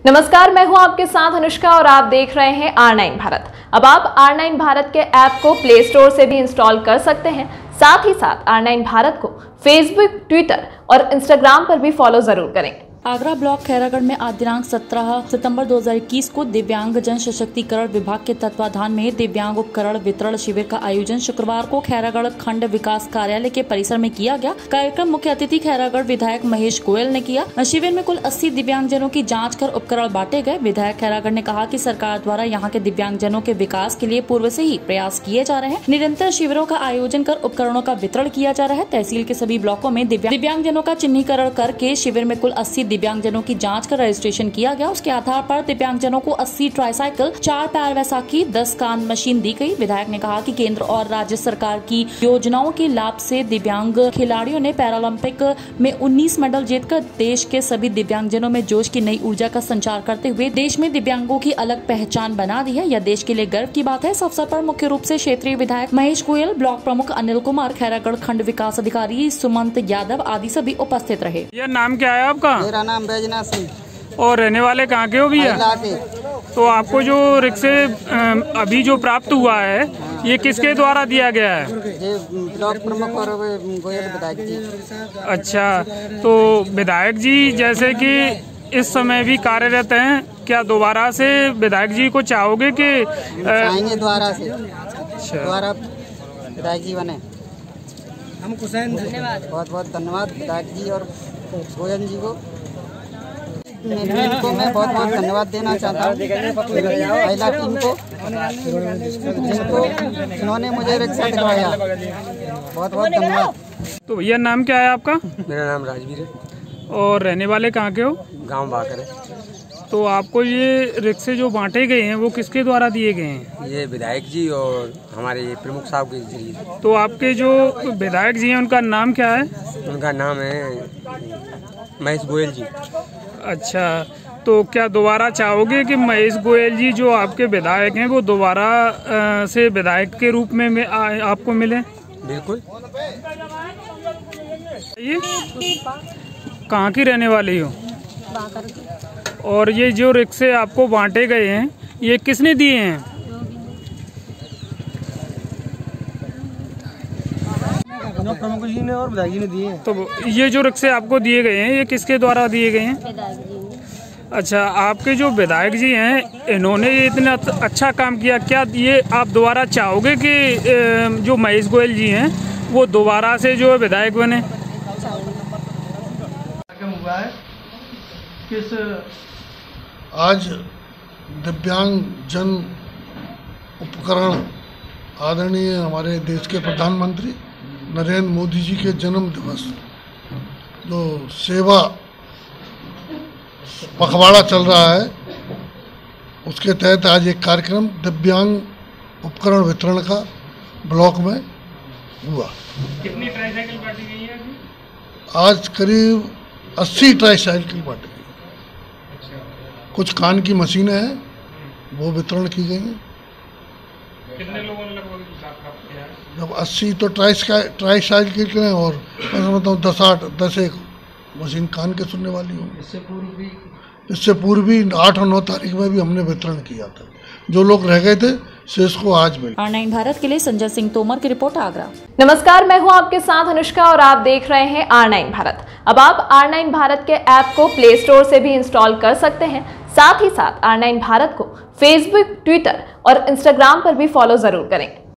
नमस्कार, मैं हूं आपके साथ अनुष्का और आप देख रहे हैं R9 भारत। अब आप R9 भारत के ऐप को प्ले स्टोर से भी इंस्टॉल कर सकते हैं। साथ ही साथ R9 भारत को फेसबुक, ट्विटर और इंस्टाग्राम पर भी फॉलो जरूर करें। आगरा ब्लॉक खैरागढ़ में आज दिनांक 17 सितंबर 2021 को दिव्यांग जन सशक्तिकरण विभाग के तत्वाधान में दिव्यांग उपकरण वितरण शिविर का आयोजन शुक्रवार को खैरागढ़ खंड विकास कार्यालय के परिसर में किया गया। कार्यक्रम मुख्य अतिथि खैरागढ़ विधायक महेश गोयल ने किया। शिविर में कुल 80 दिव्यांगजनों की जाँच कर उपकरण बांटे गए। विधायक खैरागढ़ ने कहा कि सरकार द्वारा यहाँ के दिव्यांगजनों के विकास के लिए पूर्व से ही प्रयास किए जा रहे हैं। निरंतर शिविरों का आयोजन कर उपकरणों का वितरण किया जा रहा है। तहसील के सभी ब्लॉकों में दिव्यांगजनों का चिन्हीकरण करके शिविर में कुल 80 दिव्यांगजनों की जांच कर रजिस्ट्रेशन किया गया। उसके आधार पर दिव्यांगजनों को 80 ट्राईसाइकिल, 4 पैर वैसाखी, 10 कान मशीन दी गई। विधायक ने कहा कि केंद्र और राज्य सरकार की योजनाओं के लाभ से दिव्यांग खिलाड़ियों ने पैरालंपिक में 19 मेडल जीतकर देश के सभी दिव्यांगजनों में जोश की नई ऊर्जा का संचार करते हुए देश में दिव्यांगों की अलग पहचान बना दी है। यह देश के लिए गर्व की बात है। इस अवसर पर मुख्य रूप से क्षेत्रीय विधायक महेश गोयल, ब्लॉक प्रमुख अनिल कुमार, खैरागढ़ खंड विकास अधिकारी सुमंत यादव आदि सभी उपस्थित रहे। यह नाम क्या है आपका? मेरा नाम सिंह। और रहने वाले कहाँ के हो भैया? तो आपको जो रिक्शे अभी जो प्राप्त हुआ है, ये किसके द्वारा दिया गया है? ये ब्लॉक प्रमुख और गोयल विधायक जी। अच्छा, तो विधायक जी जैसे कि इस समय भी कार्यरत हैं, क्या दोबारा से विधायक जी को चाहोगे कि चाहेंगे दोबारा से? अच्छा, दोबारा विधायक जी बने। हमको धन्यवाद, बहुत बहुत धन्यवाद विधायक जी और गोयल जी को। इनको मैं बहुत बहुत धन्यवाद देना चाहता हूँ महिला टीम को, जिनको जिन्होंने मुझे रिक्शा दिलवाया। बहुत बहुत धन्यवाद। तो भैया नाम क्या है आपका? मेरा नाम राजवीर है। और रहने वाले कहाँ के हो? गांव बाकर है। तो आपको ये रिक्शे जो बांटे गए हैं वो किसके द्वारा दिए गए हैं? ये विधायक जी और हमारे प्रमुख साहब के जरिए। तो आपके जो विधायक जी हैं उनका नाम क्या है? उनका नाम है महेश गोयल जी। अच्छा, तो क्या दोबारा चाहोगे कि महेश गोयल जी जो आपके विधायक हैं वो दोबारा से विधायक के रूप में आपको मिले? बिल्कुल। ये कहाँ की रहने वाली हो? और ये जो रिक्शे आपको बांटे गए हैं ये किसने दिए हैं? प्रमुख जी ने और विधायक जी ने दिए हैं। तो ये जो रिक्शे आपको दिए गए हैं ये किसके द्वारा दिए गए हैं? अच्छा, आपके जो विधायक जी हैं इन्होंने ये इतना अच्छा काम किया, क्या ये आप दोबारा चाहोगे कि जो महेश गोयल जी हैं वो दोबारा से जो है विधायक बने? हुआ है किस आज दिव्यांग जन उपकरण आदरणीय हमारे देश के प्रधानमंत्री नरेंद्र मोदी जी के जन्म दिवस जो सेवा पखवाड़ा चल रहा है उसके तहत आज एक कार्यक्रम दिव्यांग उपकरण वितरण का ब्लॉक में हुआ। कितनी ट्राईसाइकिल बांटी गई है? आज करीब 80 ट्राईसाइकिल बांटी गई। अच्छा, कुछ कान की मशीनें हैं वो वितरण की गई हैं। कितने लोगों ने लगभग प्राप्त किया है? जब 80 तो ट्राईसाइकिल के हैं और मैं समझता हूँ 10 एक मशीन कान के सुनने वाली होंगी। इससे पूर्व भी 8 और 9 तारीख में भी हमने वितरण किया था। जो लोग रह गए थे शेष को आज मिले। R9 भारत के लिए संजय सिंह तोमर की रिपोर्ट, आगरा। नमस्कार, मैं हूं आपके साथ अनुष्का और आप देख रहे हैं R9 भारत। अब आप R9 भारत के ऐप को प्ले स्टोर से भी इंस्टॉल कर सकते हैं। साथ ही साथ R9 भारत को फेसबुक, ट्विटर और इंस्टाग्राम पर भी फॉलो जरूर करें।